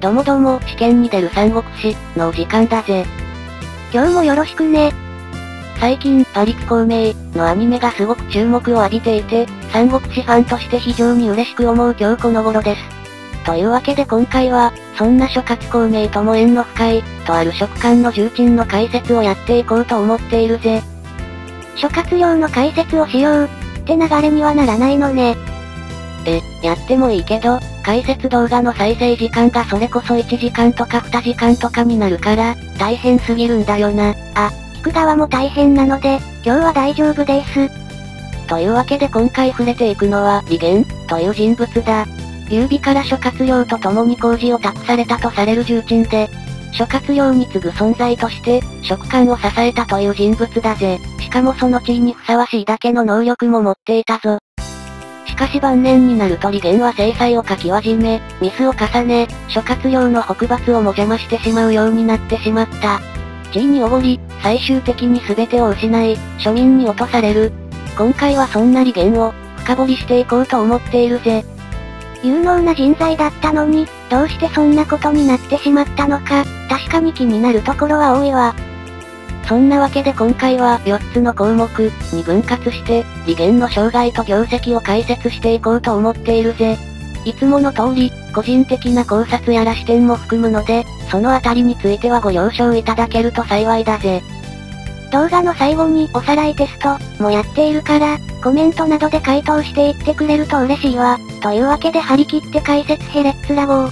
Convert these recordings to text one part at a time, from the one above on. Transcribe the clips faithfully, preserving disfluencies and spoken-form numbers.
どうもどうも、試験に出る三国志のお時間だぜ。 今日もよろしくね。 最近、パリック孔明のアニメがすごく注目を浴びていて、三国志ファンとして非常に嬉しく思う今日この頃です。というわけで今回は、そんな諸葛孔明とも縁の深い、とある職官の重鎮の解説をやっていこうと思っているぜ。 諸葛亮の解説をしよう、って流れにはならないのね。 え、やってもいいけど、解説動画の再生時間がそれこそいちじかんとかにじかんとかになるから、大変すぎるんだよな。 あ、聞く側も大変なので、今日は大丈夫です。 というわけで今回触れていくのは、李玄、という人物だ。劉備から諸葛亮と共に工事を託されたとされる重鎮で、諸葛亮に次ぐ存在として、職官を支えたという人物だぜ。しかもその地位にふさわしいだけの能力も持っていたぞ。しかし晩年になると李玄は制裁をかきわじめ、ミスを重ね、諸葛亮の北伐をも邪魔してしまうようになってしまった。地位におごり、最終的に全てを失い、庶民に落とされる。今回はそんな李玄を、深掘りしていこうと思っているぜ。 有能な人材だったのに、どうしてそんなことになってしまったのか、確かに気になるところは多いわ。 そんなわけで今回はよっつの項目に分割して、李玄の生涯と業績を解説していこうと思っているぜ。いつもの通り、個人的な考察やら視点も含むので、そのあたりについてはご了承いただけると幸いだぜ。 動画の最後におさらいテストもやっているから、コメントなどで回答していってくれると嬉しいわ。というわけで張り切って解説ヘレッツラゴー。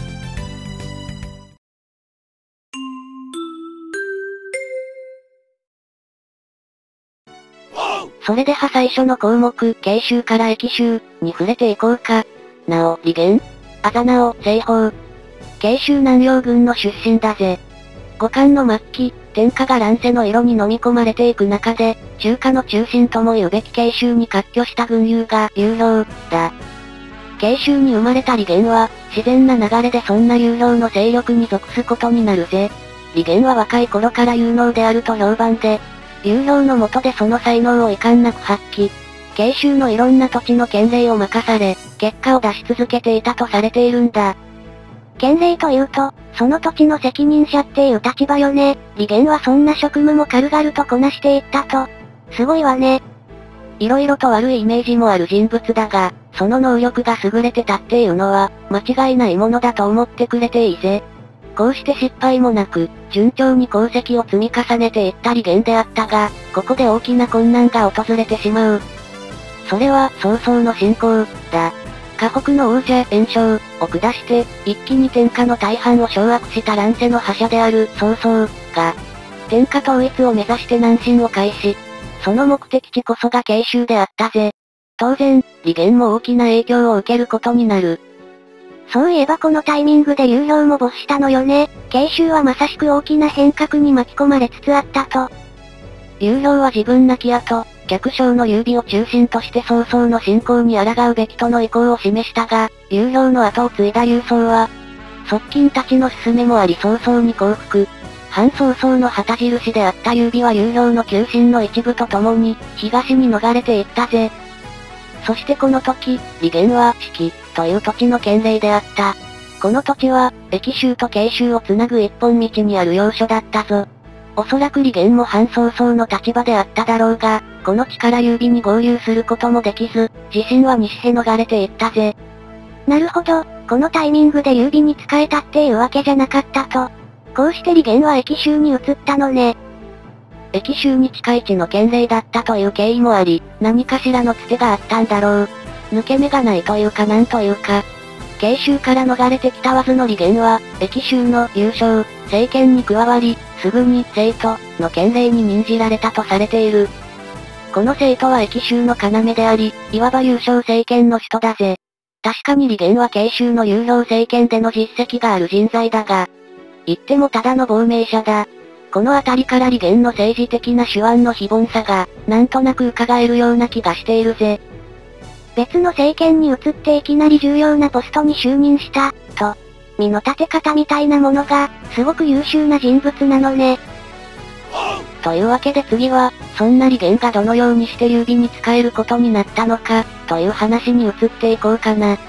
それでは最初の項目、慶州から益州に触れていこうか。なお、李玄、あざなお、西方。慶州南陽郡の出身だぜ。五冠の末期、天下が乱世の色に飲み込まれていく中で、中華の中心とも言うべき慶州に割拠した軍友が劉表だ。慶州に生まれた李玄は、自然な流れでそんな劉表の勢力に属すことになるぜ。李玄は若い頃から有能であると評判で、劉表の下でその才能を遺憾なく発揮。慶州のいろんな土地の権利を任され、結果を出し続けていたとされているんだ。 権利というと、その土地の責任者っていう立場よね。李玄はそんな職務も軽々とこなしていったと。すごいわね。 色々と悪いイメージもある人物だが、その能力が優れてたっていうのは、間違いないものだと思ってくれていいぜ。こうして失敗もなく、順調に功績を積み重ねていった李玄であったが、ここで大きな困難が訪れてしまう。それは、曹操の侵攻だ。河北の王者、袁紹を下して、一気に天下の大半を掌握した乱世の覇者である曹操が、天下統一を目指して南進を開始。その目的地こそが慶州であったぜ。当然、李玄も大きな影響を受けることになる。 そういえばこのタイミングで劉表も没したのよね。慶州はまさしく大きな変革に巻き込まれつつあったと。 劉表は自分亡き後、客商の劉備を中心として曹操の侵攻に抗うべきとの意向を示したが、劉表の後を継いだ劉宗は、側近たちの勧めもあり早々に降伏。反曹操の旗印であった劉備は劉表の旧臣の一部と共に、東に逃れていったぜ。そしてこの時、李玄は、四季、という土地の権利であった。この土地は、益州と慶州をつなぐ一本道にある要所だったぞ。おそらく李玄も反曹操の立場であっただろうが、この地から劉備に合流することもできず、自身は西へ逃れていったぜ。 なるほど、このタイミングで劉備に仕えたっていうわけじゃなかったと。こうして李玄は益州に移ったのね。 益州に近い地の権利だったという経緯もあり、何かしらのつてがあったんだろう。抜け目がないというかなんというか。慶州から逃れてきたはずの李玄は、益州の優勝、政権に加わり、すぐに生徒の権利に任じられたとされている。この生徒は益州の要であり、いわば優勝政権の人だぜ。確かに李玄は慶州の有料政権での実績がある人材だが、言ってもただの亡命者だ。このあたりから李玄の政治的な手腕の非凡さが、なんとなく伺えるような気がしているぜ。 別の政権に移っていきなり重要なポストに就任した、と。身の立て方みたいなものが、すごく優秀な人物なのね。 というわけで次は、そんな李玄がどのようにして劉備に仕えることになったのか、という話に移っていこうかな。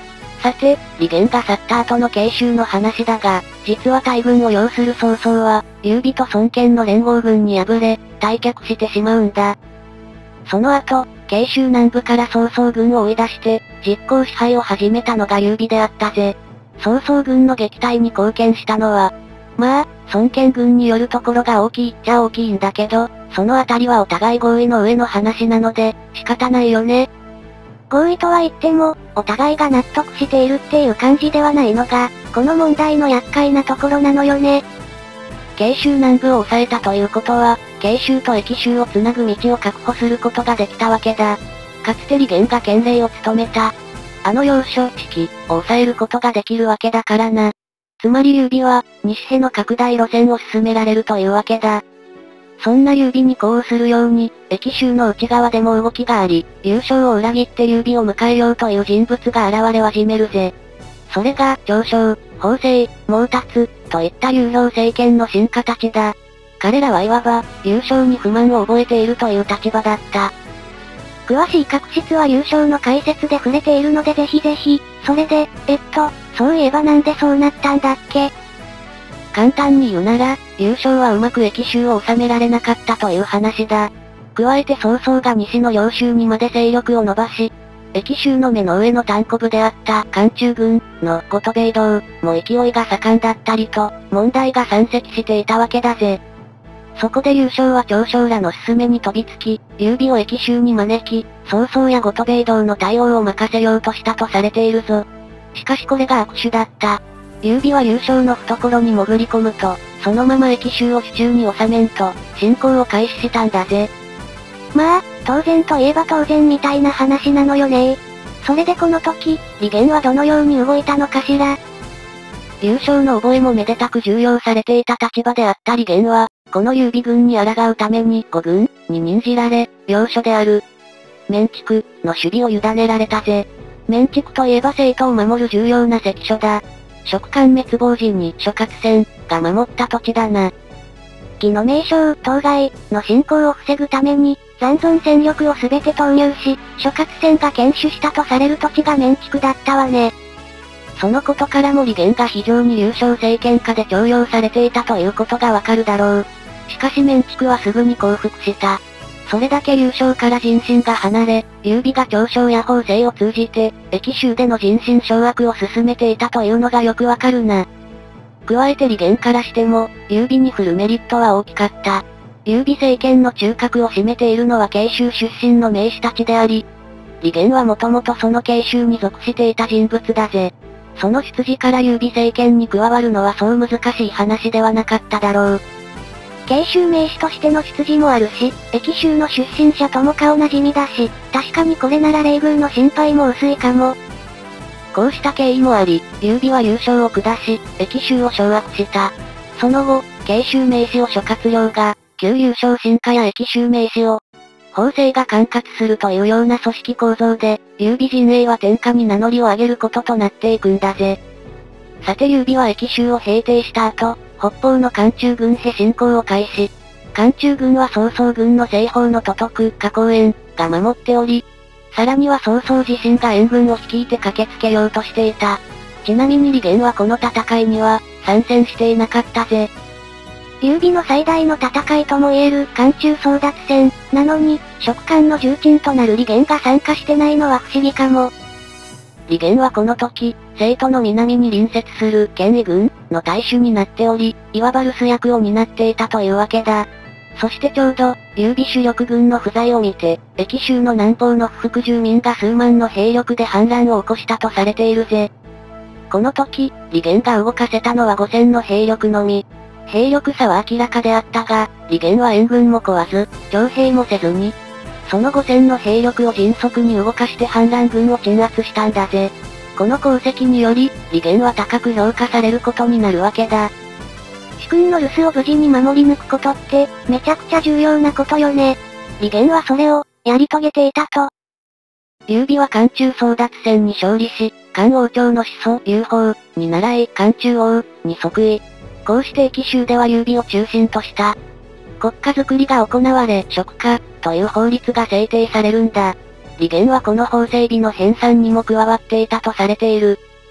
さて、李元が去った後の慶州の話だが、実は大軍を要する曹操は、劉備と孫権の連合軍に敗れ、退却してしまうんだ。その後、慶州南部から曹操軍を追い出して、実効支配を始めたのが劉備であったぜ。曹操軍の撃退に貢献したのは、まあ、孫権軍によるところが大きいっちゃ大きいんだけど、そのあたりはお互い合意の上の話なので、仕方ないよね。 合意とは言っても、お互いが納得しているっていう感じではないのが、この問題の厄介なところなのよね。 慶州南部を抑えたということは、慶州と益州をつなぐ道を確保することができたわけだ。かつて李元が県令を務めた、あの要所、地を抑えることができるわけだからな。つまり劉備は、西辺の拡大路線を進められるというわけだ。そんな劉備に呼応するように、益州の内側でも動きがあり、優勝を裏切って劉備を迎えようという人物が現れ始めるぜ。それが、長将、法正、毛達、といった劉表政権の新形だ。彼らはいわば、優勝に不満を覚えているという立場だった。 詳しい確執は優勝の解説で触れているのでぜひぜひ、それで、えっと、そういえばなんでそうなったんだっけ？ 簡単に言うなら、優勝はうまく益州を収められなかったという話だ。加えて曹操が西の領州にまで勢力を伸ばし、益州の目の上の単行部であった漢中軍の後戸兵道も勢いが盛んだったりと、問題が山積していたわけだぜ。そこで優勝は長将らの勧めに飛びつき、劉備を益州に招き、曹操や後戸兵道の対応を任せようとしたとされているぞ。しかしこれが悪手だった。劉備は優勝の懐に潜り込むと、そのまま益州を手中に収めんと、侵攻を開始したんだぜ。 まあ、当然といえば当然みたいな話なのよね。それでこの時、李元はどのように動いたのかしら。 優勝の覚えもめでたく重用されていた立場であった李元は、この劉備軍に抗うために五軍に任じられ、要所である、綿竹の守備を委ねられたぜ。綿竹といえば生徒を守る重要な関所だ。蜀漢滅亡時に諸葛線が守った土地だな。 魏の名将、東外の侵攻を防ぐために、残存戦力を全て投入し、諸葛線が堅守したとされる土地が綿竹だったわね。 そのことからも李元が非常に優勝政権下で重用されていたということがわかるだろう。しかし綿竹はすぐに降伏した。それだけ優勝から人心が離れ、劉備が長将や法正を通じて、益州での人心掌握を進めていたというのがよくわかるな。加えて李元からしても、劉備に振るメリットは大きかった。劉備政権の中核を占めているのは慶州出身の名士たちであり、李元はもともとその慶州に属していた人物だぜ。その出自から劉備政権に加わるのはそう難しい話ではなかっただろう。 慶州名士としての出自もあるし、益州の出身者とも顔なじみだし、確かにこれなら冷遇の心配も薄いかも。 こうした経緯もあり、劉備は優勝を下し、益州を掌握した。その後、慶州名士を諸葛亮が、旧優勝進化や益州名士を、法正が管轄するというような組織構造で、劉備陣営は天下に名乗りを上げることとなっていくんだぜ。さて劉備は益州を平定した後、北方の漢中軍へ侵攻を開始。漢中軍は曹操軍の西方の都督、花公園が守っており、さらには曹操自身が援軍を率いて駆けつけようとしていた。ちなみに李元はこの戦いには、参戦していなかったぜ。 劉備の最大の戦いとも言える漢中争奪戦、なのに、蜀漢の重鎮となる李元が参加してないのは不思議かも。 李元はこの時、成都の南に隣接する建威軍の大主になっており、いわば留守役を担っていたというわけだ。そしてちょうど、劉備主力軍の不在を見て、益州の南方の不服住民が数万の兵力で反乱を起こしたとされているぜ。この時、李元が動かせたのはごせんの兵力のみ。兵力差は明らかであったが、李元は援軍も壊わず、徴兵もせずに、そのごせんの兵力を迅速に動かして反乱軍を鎮圧したんだぜ。この功績により、李元は高く評価されることになるわけだ。 主君の留守を無事に守り抜くことって、めちゃくちゃ重要なことよね。李元はそれを、やり遂げていたと。 劉備は漢中争奪戦に勝利し、漢王朝の始祖、劉邦に倣い、漢中王に即位。こうして益州では劉備を中心とした、国家づくりが行われ、蜀家という法律が制定されるんだ。李元はこの法整備の編纂にも加わっていたとされている。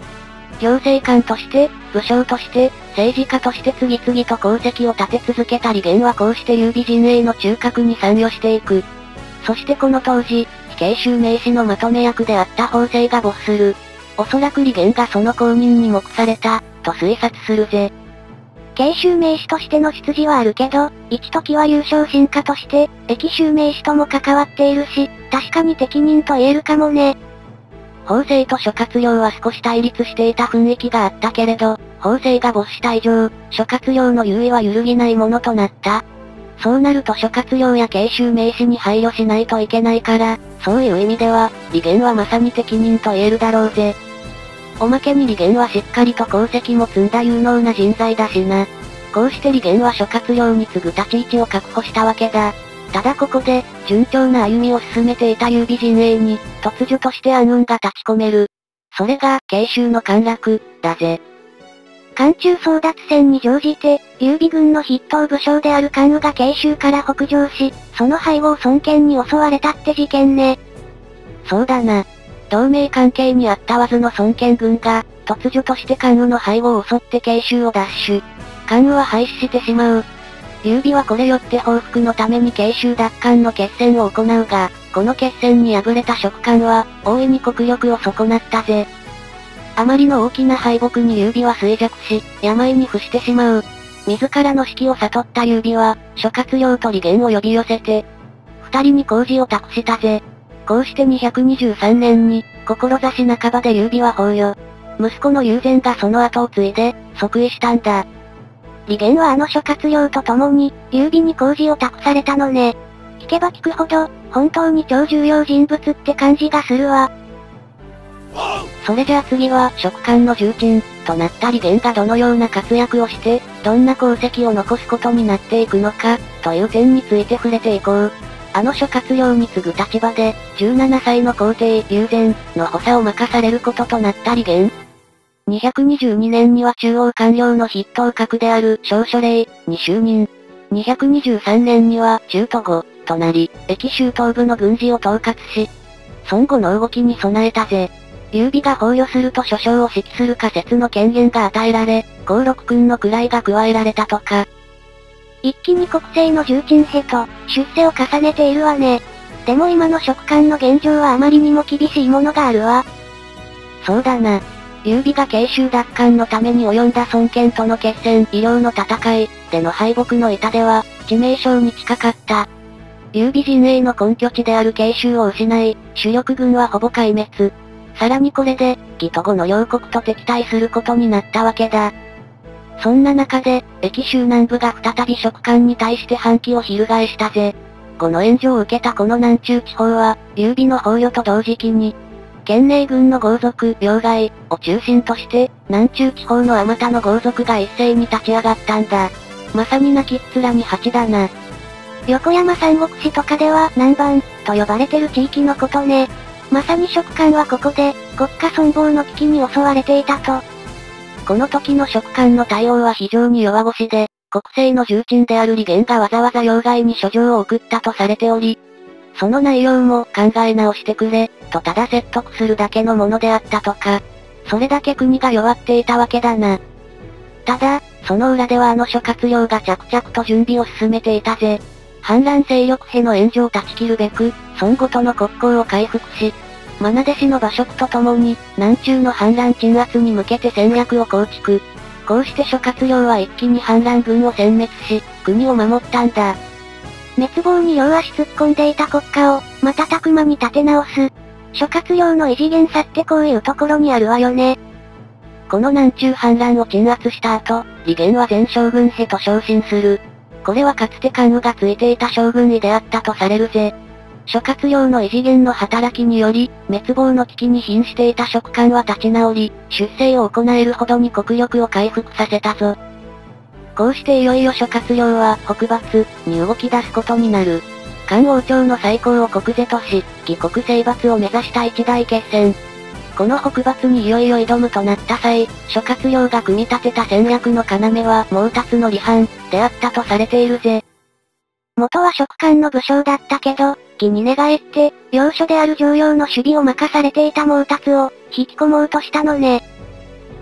行政官として、武将として、政治家として次々と功績を立て続けた李元はこうして劉備陣営の中核に参与していく。そしてこの当時、死刑囚名士のまとめ役であった法政が没する。おそらく李元がその後任に目された、と推察するぜ。 慶州名士としての出自はあるけど、一時は優勝進化として、駅州名士とも関わっているし、確かに適任と言えるかもね。 法政と諸葛亮は少し対立していた雰囲気があったけれど、法政が没した以上、諸葛亮の優位は揺るぎないものとなった。そうなると諸葛亮や慶州名士に配慮しないといけないから、そういう意味では、李元はまさに適任と言えるだろうぜ。おまけに李元はしっかりと功績も積んだ有能な人材だしな。こうして李元は諸葛亮に次ぐ立ち位置を確保したわけだ。ただここで、順調な歩みを進めていた劉備陣営に、突如として暗雲が立ち込める。それが、慶州の陥落、だぜ。 漢中争奪戦に乗じて、劉備軍の筆頭武将である関羽が慶州から北上し、その背後を孫権に襲われたって事件ね。 そうだな。同盟関係にあったはずの孫権軍が、突如として関羽の背後を襲って慶州を奪取。関羽は廃止してしまう。劉備はこれよって報復のために慶州奪還の決戦を行うが、この決戦に敗れた蜀漢は、大いに国力を損なったぜ。あまりの大きな敗北に劉備は衰弱し、病に伏してしまう。自らの死期を悟った劉備は、諸葛亮と李元を呼び寄せて、二人に工事を託したぜ。こうしてにひゃくにじゅうさんねんに、志半ばで劉備は崩御。息子の友禅がその後を継いで、即位したんだ。 李元はあの諸葛亮と共に、劉備に工事を託されたのね。聞けば聞くほど、本当に超重要人物って感じがするわ。 それじゃあ次は、蜀漢の重鎮、となった李元がどのような活躍をして、どんな功績を残すことになっていくのか、という点について触れていこう。あの諸葛亮に次ぐ立場で、じゅうななさいの皇帝、友禅の補佐を任されることとなった李元。にひゃくにじゅうにねんには中央官僚の筆頭格である少書令に就任。にひゃくにじゅうさんねんには中都護となり、駅州東部の軍事を統括し、孫悟の動きに備えたぜ。劉備が崩御すると諸将を指揮する仮説の権限が与えられ、幸禄君の位が加えられたとか。 一気に国政の重鎮へと、出世を重ねているわね。でも今の蜀漢の現状はあまりにも厳しいものがあるわ。 そうだな。劉備が慶州奪還のために及んだ孫権との決戦、医療の戦い、での敗北の痛手は、致命傷に近かった。劉備陣営の根拠地である慶州を失い、主力軍はほぼ壊滅。さらにこれで、義と呉の両国と敵対することになったわけだ。そんな中で、駅州南部が再び蜀漢に対して反旗を翻したぜ。呉の援助を受けたこの南中地方は、劉備の崩御と同時期に、建寧軍の豪族、両替を中心として、南中地方のあまたの豪族が一斉に立ち上がったんだ。まさに泣きっ面に蜂だな。 横山三国志とかでは南蛮と呼ばれてる地域のことね。まさに蜀漢はここで、国家存亡の危機に襲われていたと。 この時の蜀漢の対応は非常に弱腰で、国政の重鎮である李元がわざわざ両替に書状を送ったとされており、その内容も考え直してくれ、とただ説得するだけのものであったとか、それだけ国が弱っていたわけだな。ただ、その裏ではあの諸葛亮が着々と準備を進めていたぜ。反乱勢力への援助を断ち切るべく、孫悟との国交を回復し、愛弟子の馬謖と共に、南中の反乱鎮圧に向けて戦略を構築。こうして諸葛亮は一気に反乱軍を殲滅し、国を守ったんだ。 滅亡に両足突っ込んでいた国家を、瞬く間に立て直す。諸葛亮の異次元さってこういうところにあるわよね。 この南中反乱を鎮圧した後、李元は前将軍へと昇進する。これはかつて関羽がついていた将軍位であったとされるぜ。諸葛亮の異次元の働きにより、滅亡の危機に瀕していた蜀漢は立ち直り、出征を行えるほどに国力を回復させたぞ。こうしていよいよ諸葛亮は北伐に動き出すことになる。漢王朝の再興を国是とし、義国征伐を目指した一大決戦。この北伐にいよいよ挑むとなった際、諸葛亮が組み立てた戦略の要は毛達の離反であったとされているぜ。 元は蜀漢の武将だったけど、義に寝返って、要所である常陽の守備を任されていた毛達を、引き込もうとしたのね。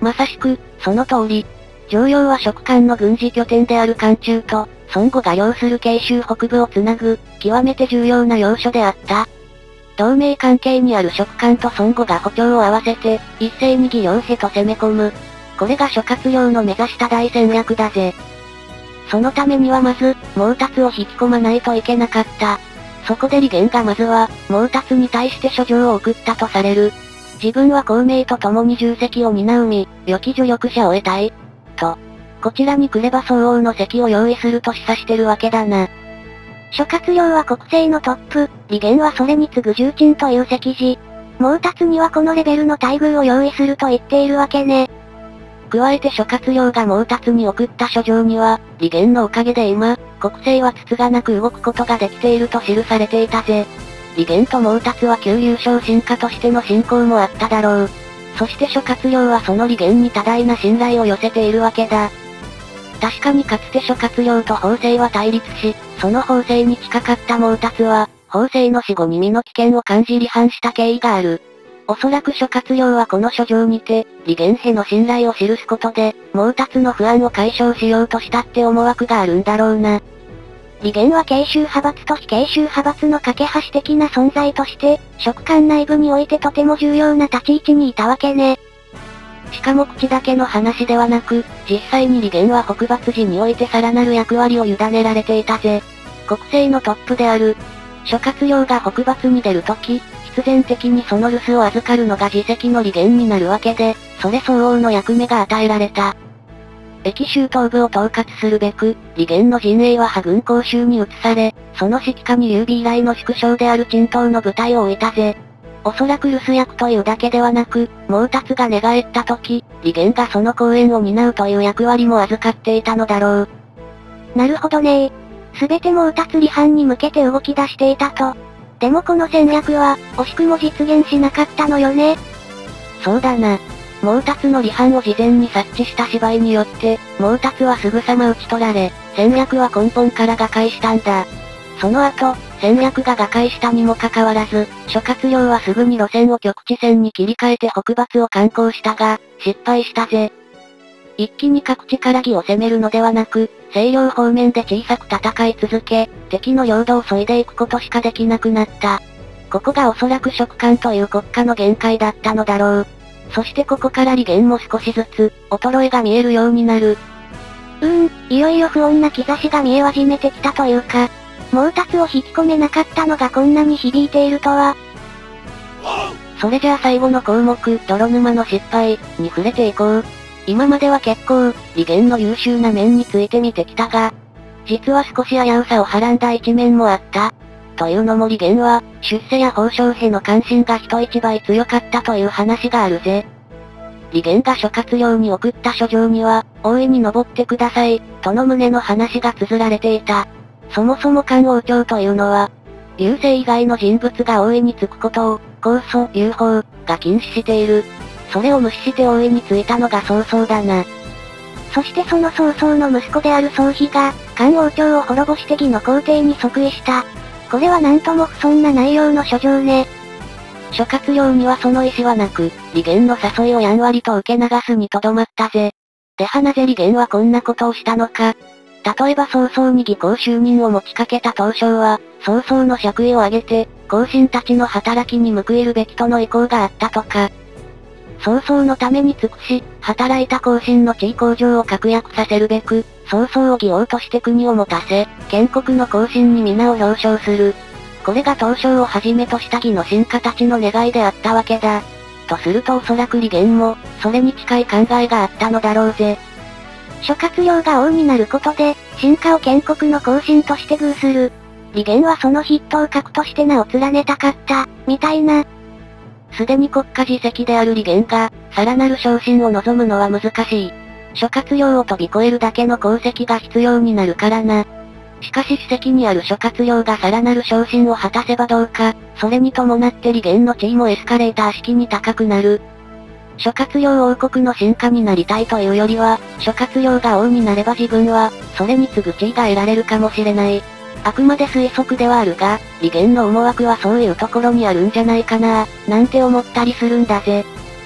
まさしく、その通り。常陽は蜀漢の軍事拠点である漢中と、孫悟が領する慶州北部をつなぐ、極めて重要な要所であった。同盟関係にある蜀漢と孫悟が歩調を合わせて、一斉に義領へと攻め込む。これが諸葛亮の目指した大戦略だぜ。そのためにはまず、毛達を引き込まないといけなかった。そこで李玄がまずは、毛達に対して書状を送ったとされる。自分は孔明と共に重責を担う身、良き助力者を得たい。と。こちらに来れば相応の席を用意すると示唆してるわけだな。 諸葛亮は国政のトップ、李玄はそれに次ぐ重鎮という席次。毛達にはこのレベルの待遇を用意すると言っているわけね。 加えて諸葛亮が毛達に送った書状には、李玄のおかげで今、国政はつつがなく動くことができていると記されていたぜ。李玄と毛達は旧優勝進化としての信仰もあっただろう。そして諸葛亮はその李玄に多大な信頼を寄せているわけだ。確かにかつて諸葛亮と法政は対立し、その法政に近かった毛達は、法政の死後に身の危険を感じ離反した経緯がある。おそらく諸葛亮はこの書状にて、李玄への信頼を記すことで、毛達の不安を解消しようとしたって思惑があるんだろうな。 李玄は慶州派閥と非慶州派閥の架け橋的な存在として、蜀漢内部においてとても重要な立ち位置にいたわけね。 しかも口だけの話ではなく、実際に李玄は北伐時においてさらなる役割を委ねられていたぜ。国政のトップである。諸葛亮が北伐に出るとき、必然的にその留守を預かるのが自責の李玄になるわけで、それ相応の役目が与えられた。益州東部を統括するべく、李玄の陣営は派軍甲州に移され、その指揮下に劉備以来の縮小である陳東の部隊を置いたぜ。おそらく留守役というだけではなく、毛達が寝返った時、李玄がその後援を担うという役割も預かっていたのだろう。 なるほどねー。すべて毛達離反に向けて動き出していたと。でもこの戦略は、惜しくも実現しなかったのよね。 そうだな。毛達の離反を事前に察知した芝居によって、毛達はすぐさま打ち取られ、戦略は根本から瓦解したんだ。その後、戦略が瓦解したにもかかわらず、諸葛亮はすぐに路線を局地戦に切り替えて北伐を敢行したが、失敗したぜ。一気に各地から義を攻めるのではなく、西洋方面で小さく戦い続け、敵の領土を削いでいくことしかできなくなった。ここがおそらく蜀漢という国家の限界だったのだろう。そしてここから李玄も少しずつ、衰えが見えるようになる。 うーん、いよいよ不穏な兆しが見え始めてきたというか、毛達を引き込めなかったのがこんなに響いているとは。 それじゃあ最後の項目、泥沼の失敗、に触れていこう。今までは結構、李玄の優秀な面について見てきたが、実は少し危うさをはらんだ一面もあった。というのも李玄は、出世や褒章への関心が人一倍強かったという話があるぜ。李玄が諸葛亮に送った書状には、大いに登ってください、との旨の話が綴られていた。そもそも漢王朝というのは、劉姓以外の人物が大いにつくことを、公祖、劉邦が禁止している。それを無視して大いについたのが曹操だな。 そしてその曹操の息子である曹丕が、漢王朝を滅ぼして義の皇帝に即位した。これはなんとも不遜な内容の書状ね。 諸葛亮にはその意思はなく、李玄の誘いをやんわりと受け流すにとどまったぜ。ではなぜ李玄はこんなことをしたのか。例えば曹操に義公就任を持ちかけた東証は、曹操の爵位を挙げて、後進たちの働きに報いるべきとの意向があったとか。曹操のために尽くし、働いた後進の地位向上を確約させるべく、曹操を義王として国を持たせ、建国の後進に皆を表彰する。これが東証をはじめとした義の臣下たちの願いであったわけだ。とするとおそらく李玄も、それに近い考えがあったのだろうぜ。 諸葛亮が王になることで、臣下を建国の後進として遇する。李玄はその筆頭格として名を連ねたかった、みたいな。 すでに国家自責である李玄が、さらなる昇進を望むのは難しい。諸葛亮を飛び越えるだけの功績が必要になるからな。しかし主席にある諸葛亮がさらなる昇進を果たせばどうか、それに伴って李玄の地位もエスカレーター式に高くなる。諸葛亮王国の臣下になりたいというよりは、諸葛亮が王になれば自分は、それに次ぐ地位が得られるかもしれない。あくまで推測ではあるが、李玄の思惑はそういうところにあるんじゃないかな、なんて思ったりするんだぜ。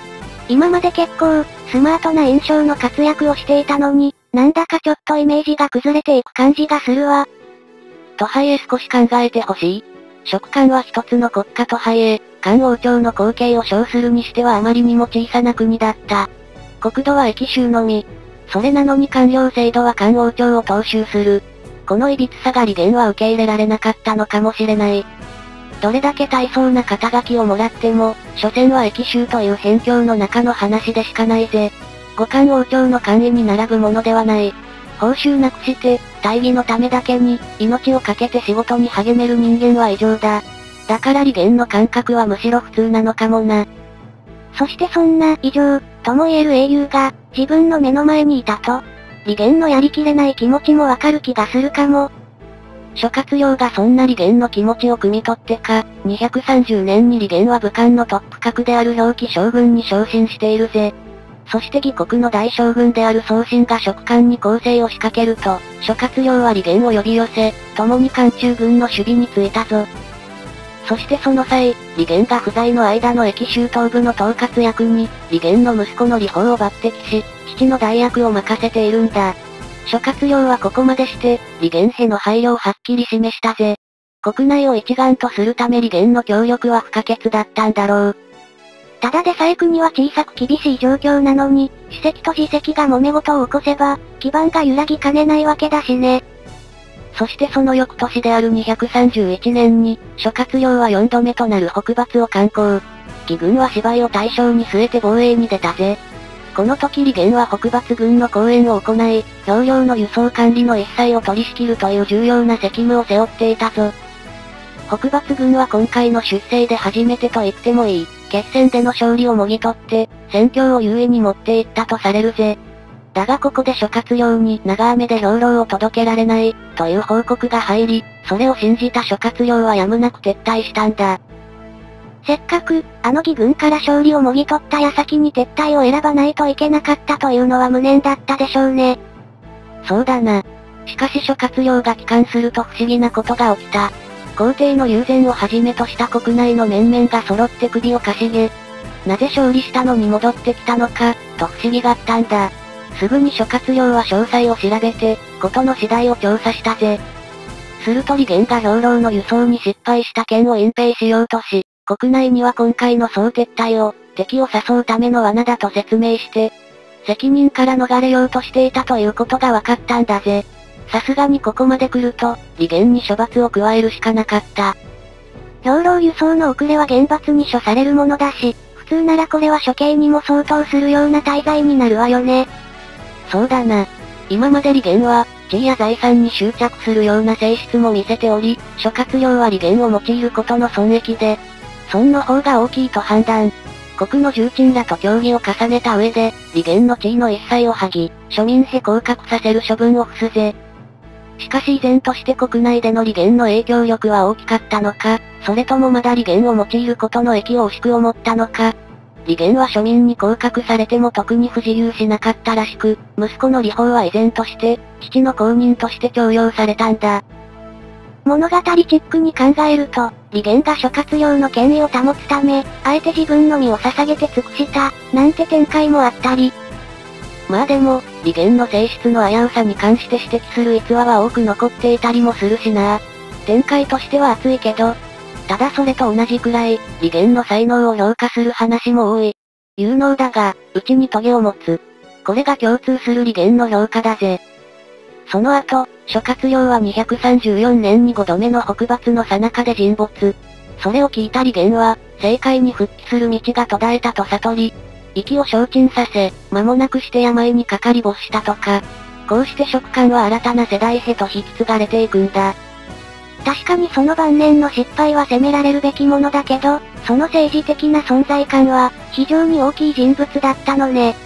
今まで結構、スマートな印象の活躍をしていたのに、なんだかちょっとイメージが崩れていく感じがするわ。 都杯へ少し考えてほしい。蜀漢は一つの国家都杯へ、漢王朝の後継を称するにしてはあまりにも小さな国だった。国土は益州のみ。それなのに官僚制度は漢王朝を踏襲する。この歪さが利元は受け入れられなかったのかもしれない。どれだけ大層な肩書きをもらっても、所詮は益州という辺境の中の話でしかないぜ。五漢王朝の官位に並ぶものではない。報酬なくして、大義のためだけに、命を懸けて仕事に励める人間は異常だ。だから利元の感覚はむしろ普通なのかもな。 そしてそんな異常、とも言える英雄が、自分の目の前にいたと。利元のやりきれない気持ちもわかる気がするかも。 諸葛亮がそんな利元の気持ちを汲み取ってか、にひゃくさんじゅうねんに利元は武漢のトップ格である表記将軍に昇進しているぜ。そして義国の大将軍である宗信が蜀漢に攻勢を仕掛けると、諸葛亮は利元を呼び寄せ、共に漢中軍の守備に就いたぞ。そしてその際、利元が不在の間の益州東部の統括役に、利元の息子の利宝を抜擢し、父の代役を任せているんだ。諸葛亮はここまでして、利元への配慮をはっきり示したぜ。国内を一丸とするため利元の協力は不可欠だったんだろう。 ただでさえ国は小さく厳しい状況なのに、史跡と自責が揉め事を起こせば、基盤が揺らぎかねないわけだしね。 そしてその翌年であるにひゃくさんじゅういちねんに、諸葛亮はよんどめとなる北伐を敢行。義軍は芝居を大将に据えて防衛に出たぜ。この時利元は北伐軍の講演を行い、兵糧の輸送管理の一切を取り仕切るという重要な責務を背負っていたぞ。北伐軍は今回の出征で初めてと言ってもいい、決戦での勝利をもぎ取って、戦況を優位に持っていったとされるぜ。だがここで諸葛亮に長雨で兵糧を届けられない、という報告が入り、それを信じた諸葛亮はやむなく撤退したんだ。 せっかく、あの義軍から勝利をもぎ取った矢先に撤退を選ばないといけなかったというのは無念だったでしょうね。 そうだな。しかし諸葛亮が帰還すると不思議なことが起きた。皇帝の友禅をはじめとした国内の面々が揃って首をかしげ、なぜ勝利したのに戻ってきたのか、と不思議がったんだ。すぐに諸葛亮は詳細を調べて、事の次第を調査したぜ。すると利元が兵糧の輸送に失敗した件を隠蔽しようとし、国内には今回の総撤退を、敵を誘うための罠だと説明して、責任から逃れようとしていたということが分かったんだぜ。さすがにここまで来ると、利元に処罰を加えるしかなかった。 兵糧輸送の遅れは厳罰に処されるものだし、普通ならこれは処刑にも相当するような大罪になるわよね。 そうだな。今まで利元は、地位や財産に執着するような性質も見せており、諸葛亮は利元を用いることの損益で、損の方が大きいと判断。国の重鎮らと協議を重ねた上で、利元の地位の一切を剥ぎ、庶民へ降格させる処分を付すぜ。しかし依然として国内での利元の影響力は大きかったのか、それともまだ利元を用いることの益を惜しく思ったのか。利元は庶民に降格されても特に不自由しなかったらしく、息子の利宝は依然として、父の後任として重用されたんだ。 物語チックに考えると、利元が諸葛亮の権威を保つため、あえて自分の身を捧げて尽くした、なんて展開もあったり。 まあでも、利元の性質の危うさに関して指摘する逸話は多く残っていたりもするしな。展開としては熱いけど、ただそれと同じくらい、利元の才能を評価する話も多い。有能だが、内に棘を持つ。これが共通する利元の評価だぜ。その後、諸葛亮はにひゃくさんじゅうよねんにごどめの北伐の最中で沈没。それを聞いた利元は、政界に復帰する道が途絶えたと悟り、息を消沈させ、間もなくして病にかかり没したとか。こうして蜀漢は新たな世代へと引き継がれていくんだ。 確かにその晩年の失敗は責められるべきものだけど、その政治的な存在感は、非常に大きい人物だったのね。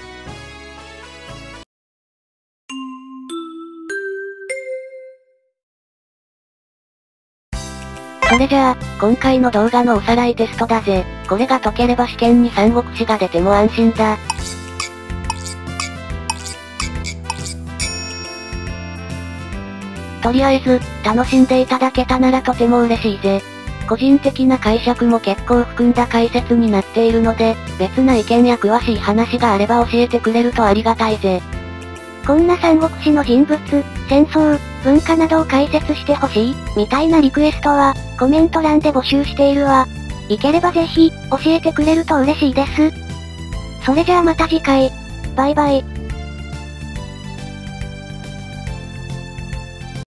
それじゃあ、今回の動画のおさらいテストだぜ。これが解ければ試験に三国志が出ても安心だ。とりあえず、楽しんでいただけたならとても嬉しいぜ。 個人的な解釈も結構含んだ解説になっているので、別な意見や詳しい話があれば教えてくれるとありがたいぜ。 こんな三国志の人物、戦争、文化などを解説してほしい、みたいなリクエストは、コメント欄で募集しているわ。いければぜひ、教えてくれると嬉しいです。それじゃあまた次回。バイバイ。